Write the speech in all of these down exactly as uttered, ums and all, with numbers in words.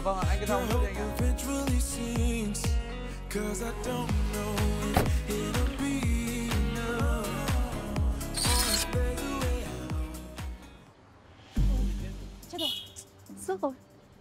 vâng ạ, anh cứ theo nước đi anh ạ. Chết rồi, sức rồi.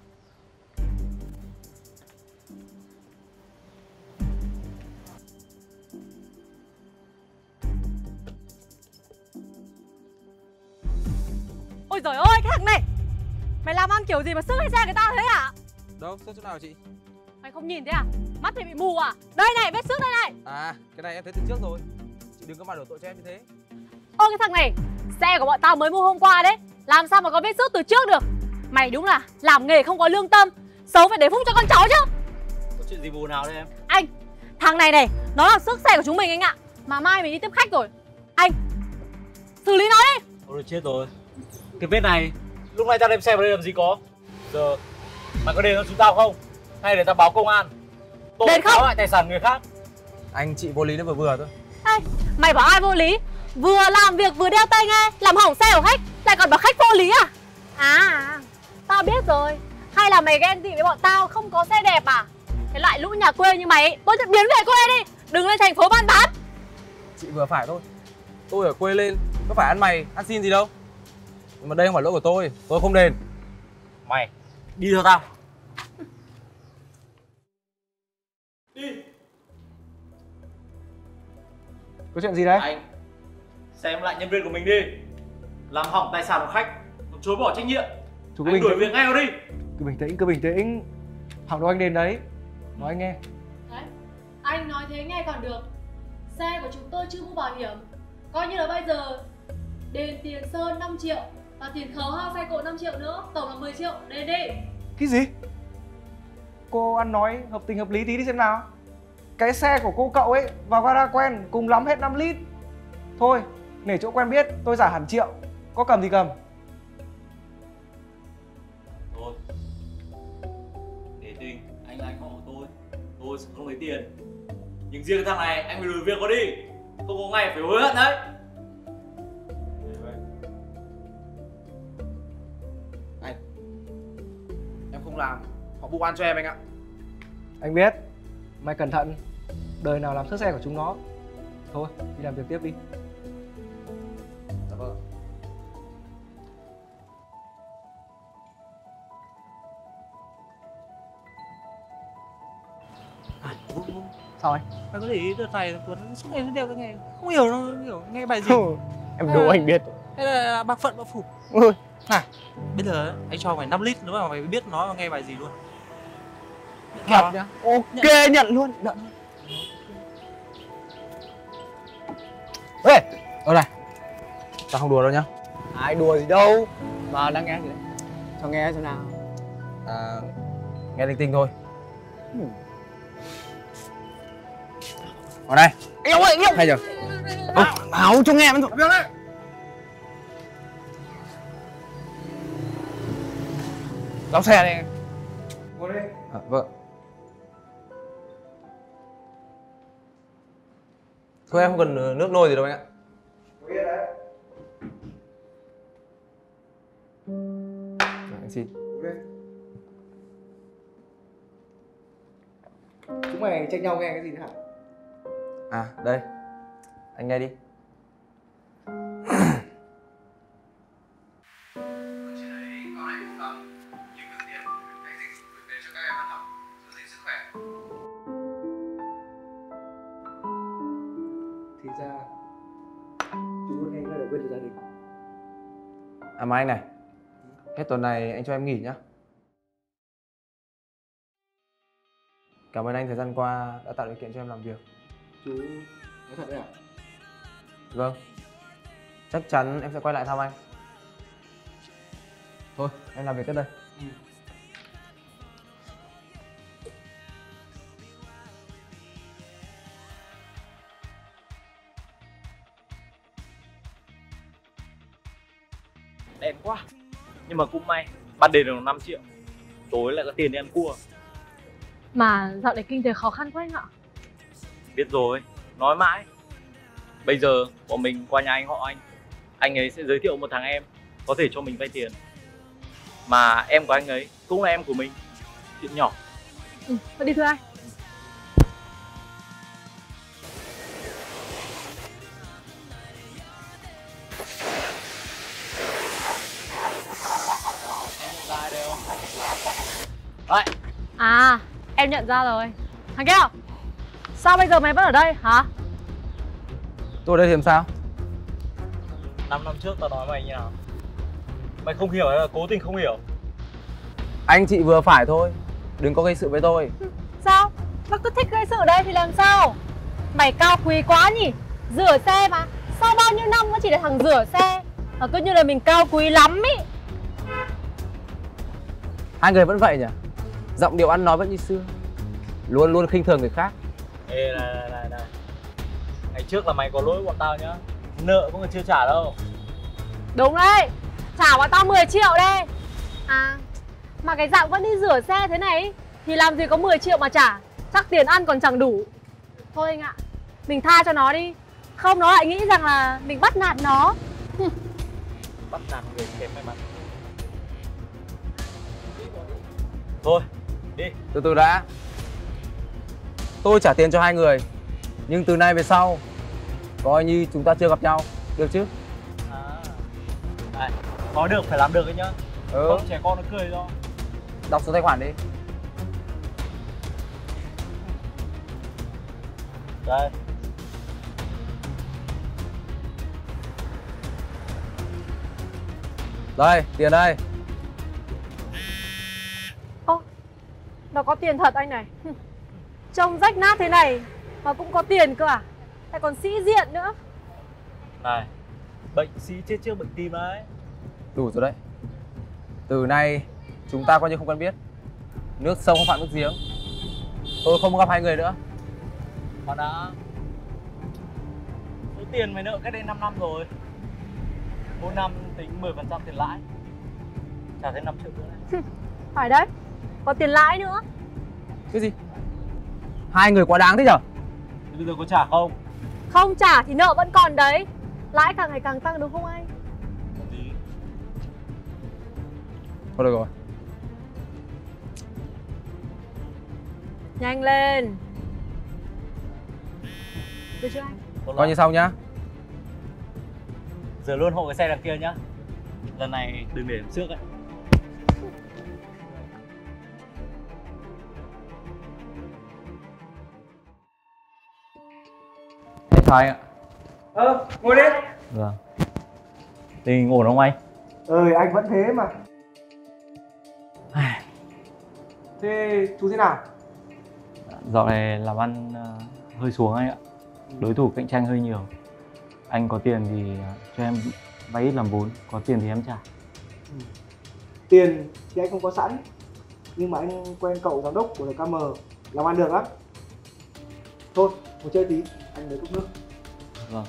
Ôi giời ơi, cái thằng này, mày làm ăn kiểu gì mà sức hay xe người ta thế hả? Đâu, sức chỗ nào chị? Mày không nhìn thấy à? Mắt mày bị mù à? Đây này, vết xước đây này. À, cái này em thấy từ trước rồi. Chị đừng có mà đổ tội cho em như thế. Ôi cái thằng này, xe của bọn tao mới mua hôm qua đấy, làm sao mà có vết xước từ trước được? Mày đúng là làm nghề không có lương tâm, xấu phải để phúc cho con cháu chứ. Có chuyện gì buồn nào đây em? Anh, thằng này này, nó là xước xe của chúng mình anh ạ. Mà mai mình đi tiếp khách rồi. Anh, xử lý nó đi. Ôi chết rồi. Cái vết này, lúc nãy tao đem xe vào đây làm gì có. Giờ, mày có đền cho chúng tao không? Hay để tao báo công an? Tội phá hoại tài sản người khác. Anh chị vô lý nó vừa vừa thôi. Ê, mày bảo ai vô lý? Vừa làm việc vừa đeo tai nghe, làm hỏng xe của khách, lại còn bảo khách vô lý à? À, tao biết rồi. Hay là mày ghen tị với bọn tao không có xe đẹp à? Cái loại lũ nhà quê như mày, tôi sẽ biến về quê đi. Đừng lên thành phố ban bán. Chị vừa phải thôi. Tôi ở quê lên, có phải ăn mày, ăn xin gì đâu. Nhưng mà đây không phải lỗi của tôi, tôi không đền. Mày, đi theo tao. Đi. Có chuyện gì đấy? Anh, xem lại nhân viên của mình đi. Làm hỏng tài sản của khách, còn chối bỏ trách nhiệm. Chú anh đuổi việc ngay vào đi. Cứ bình tĩnh, cứ bình tĩnh. Thằng đâu anh đến đấy. Nói anh nghe. Đấy, anh nói thế nghe còn được. Xe của chúng tôi chưa mua bảo hiểm. Coi như là bây giờ đền tiền sơn năm triệu và tiền khấu hao xe cộ năm triệu nữa, tổng là mười triệu, đền đi. Cái gì? Cô ăn nói hợp tình hợp lý tí đi xem nào. Cái xe của cô cậu ấy vào gara quen cùng lắm hết năm lít. Thôi, nể chỗ quen biết, tôi giả hẳn triệu. Có cầm thì cầm. Thôi, để tình, anh là anh họ của tôi. Tôi sẽ không lấy tiền. Nhưng riêng cái thằng này, anh phải đuổi việc nó đi. Không có ngày phải hối hận đấy. Anh, em không làm, họ vụ oan cho em anh ạ. Anh biết. Mày cẩn thận. Đời nào làm xước xe của chúng nó. Thôi, đi làm việc tiếp đi. Dạ vâng. À, Vũ, Vũ. Sao anh? Mày có để ý đợt này Tuấn suốt ngày đeo cái nghe không hiểu đâu, hiểu nghe bài gì. Em đố anh biết. Hay là bạc phận bạc phủ. Ôi. À, bây giờ anh cho mày năm lít nếu mà mày biết nó nghe bài gì luôn. Thật nhá. Ok, nhận luôn. Nhận. Ê, ở này. Tao không đùa đâu nhá. Ai đùa gì đâu. Mà đang nghe gì đấy? Cho nghe xem nào. À, nghe linh tinh thôi. Ở đây. Yêu ơi, yêu. Hay chưa? Ơ, báo cho nghe mới thuộc. Đóng xe đây. Ngồi đây. À, vâng. Thôi em không cần nước nôi gì đâu anh ạ. Ngồi yên đấy. Dạ, anh xin. Ngồi đây. Chúng mày tranh nhau nghe cái gì thế hả? À, đây. Anh nghe đi. Thì ra chú muốn nghe lời lời khuyên từ gia đình. À mà anh này, hết tuần này anh cho em nghỉ nhá. Cảm ơn anh thời gian qua đã tạo điều kiện cho em làm việc. Chú nói thật đấy à? Vâng, chắc chắn em sẽ quay lại thăm anh. Thôi, em làm việc tiếp đây. Ừ. Đen quá. Nhưng mà cũng may, ban đêm được năm triệu. Tối lại có tiền đi ăn cua. Mà dạo này kinh tế khó khăn quá anh ạ. Biết rồi, nói mãi. Bây giờ bọn mình qua nhà anh họ anh. Anh ấy sẽ giới thiệu một thằng em có thể cho mình vay tiền. Mà em của anh ấy cũng là em của mình. chuyện nhỏ. Ừ, thôi đi thưa anh. Đấy. À, em nhận ra rồi. Thằng Keo, sao bây giờ mày vẫn ở đây hả? Tôi ở đây thì làm sao? Năm năm trước tao nói mày như nào? Mày không hiểu hay là cố tình không hiểu? Anh chị vừa phải thôi, đừng có gây sự với tôi. Sao? Mày cứ thích gây sự ở đây thì làm sao? Mày cao quý quá nhỉ? Rửa xe mà. Sau bao nhiêu năm vẫn chỉ là thằng rửa xe. Mà cứ như là mình cao quý lắm ý. Hai người vẫn vậy nhỉ? Giọng điệu ăn nói vẫn như xưa, luôn luôn khinh thường người khác. Ê này này này này, ngày trước là mày có lỗi với bọn tao nhá. Nợ có người chưa trả đâu. Đúng đấy. Trả bọn tao mười triệu đây. À, mà cái dạng vẫn đi rửa xe thế này thì làm gì có mười triệu mà trả. Chắc tiền ăn còn chẳng đủ. Thôi anh ạ, mình tha cho nó đi. Không nó lại nghĩ rằng là mình bắt nạt nó. Bắt nạt người kém may mắn. Thôi, đi. Từ từ đã. Tôi trả tiền cho hai người, nhưng từ nay về sau coi như chúng ta chưa gặp nhau, được chứ? À, này, có được phải làm được ấy nhá. Ừ. Không trẻ con nó cười do. Đọc số tài khoản đi. Đây. Đây, tiền đây. Ô, nó có tiền thật anh này. Trông rách nát thế này mà cũng có tiền cơ à? Lại còn sĩ diện nữa. Này, bệnh sĩ chết trước bệnh tim đấy. Đủ rồi đấy. Từ nay chúng ta coi như không quen biết. Nước sông không phạm nước giếng. Tôi không gặp hai người nữa. Họ đã. Số tiền mày nợ cách đây năm năm rồi. Mỗi năm tính mười phần trăm tiền lãi. Trả thêm năm triệu nữa này. Phải đấy, có tiền lãi nữa. Cái gì? Hai người quá đáng thế nhở? Thế bây giờ có trả không? Không trả thì nợ vẫn còn đấy. Lãi càng ngày càng tăng đúng không anh? Còn gì? Thôi được rồi. Nhanh lên. Được chưa anh? Coi như xong nhá. Giờ luôn hộ cái xe đằng kia nhá. Lần này đừng để trước ấy. Anh chào anh ạ. Ờ, ngồi đi. Vâng. Tình hình ổn không anh? Ừ, anh vẫn thế mà. Thế chú thế nào? Dạo này làm ăn uh, hơi xuống anh ạ. Đối thủ cạnh tranh hơi nhiều. Anh có tiền thì cho em vay ít làm vốn, có tiền thì em trả. Ừ. Tiền thì anh không có sẵn, nhưng mà anh quen cậu giám đốc của lờ ca em làm ăn được lắm. Thôi, ngồi chơi tí, anh lấy cốc nước. Vâng.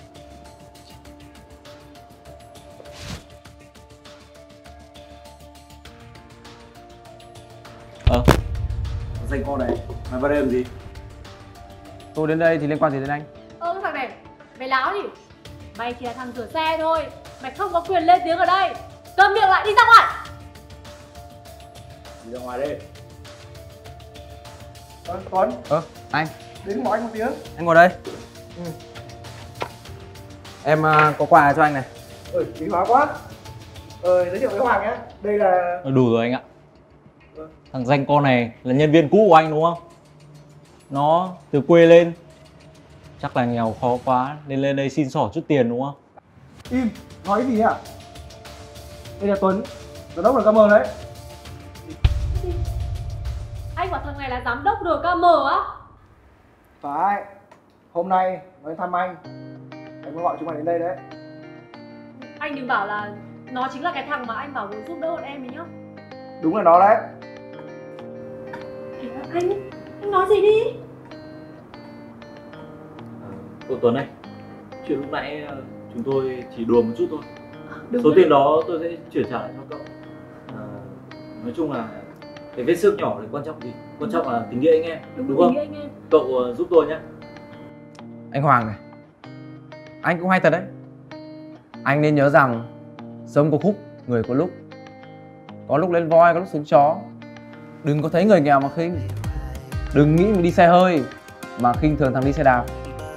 Ờ, danh con này, mày vào đây làm gì? Tôi đến đây thì liên quan gì đến anh? Ơ cái thằng này, mày láo gì? Mày chỉ là thằng rửa xe thôi. Mày không có quyền lên tiếng ở đây. Câm miệng lại, đi ra ngoài. Đi ra ngoài đây. Tuấn, Tuấn, Ơ, anh, đến ngõ anh một tiếng. anh ngồi đây. Ừ. Em uh, có quà cho anh này. Ừ, quý hóa quá. Ờ, giới thiệu với Hoàng nhé. Đây là... Đủ rồi anh ạ. Thằng danh con này là nhân viên cũ của anh đúng không? Nó từ quê lên, chắc là nghèo khó quá nên lên đây xin xỏ chút tiền đúng không? Im, nói gì hả? Đây là Tuấn, giám đốc lờ ca em đấy. Anh bảo thằng này là giám đốc lờ ca em á? Phải, hôm nay nó đến thăm anh. Anh mới gọi chúng mày đến đây đấy. Anh đừng bảo là nó chính là cái thằng mà anh bảo muốn giúp đỡ bọn em ấy nhá. Đúng là nó đấy. Anh, anh nói gì đi? Cô Tuấn này, chuyện lúc nãy chúng tôi chỉ đùa một chút thôi. Đúng Số rồi. tiền đó tôi sẽ chuyển trả lại cho cậu. À, nói chung là cái vết xước nhỏ thì quan trọng gì? Quan trọng là tình nghĩa anh em, đúng, đúng không? Anh em. Cậu uh, giúp tôi nhé. Anh Hoàng này, anh cũng hay thật đấy. Anh nên nhớ rằng sống có khúc, người có lúc. Có lúc lên voi, có lúc xuống chó. Đừng có thấy người nghèo mà khinh. Đừng nghĩ mình đi xe hơi mà khinh thường thằng đi xe đạp.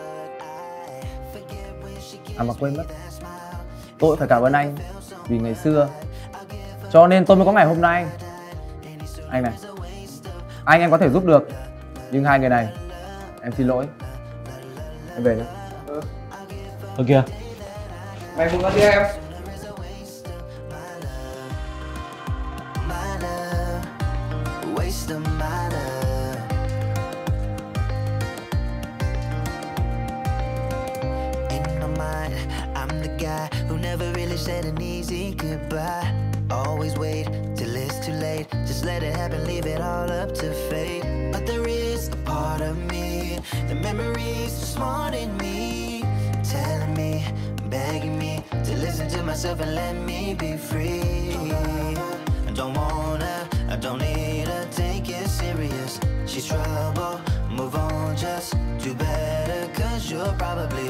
À mà quên mất, tôi phải cảm ơn anh vì ngày xưa cho nên tôi mới có ngày hôm nay. Anh này, anh em có thể giúp được, nhưng hai người này em xin lỗi. Em về nhé. Ừ. Ở kìa. Mày cùng ăn đi em. Said an easy goodbye. Always wait till it's too late. Just let it happen, leave it all up to fate. But there is a part of me, the memories are smart in me, telling me, begging me to listen to myself and let me be free. I don't wanna, I don't need to take it serious. She's trouble, move on, just do better, cause you're probably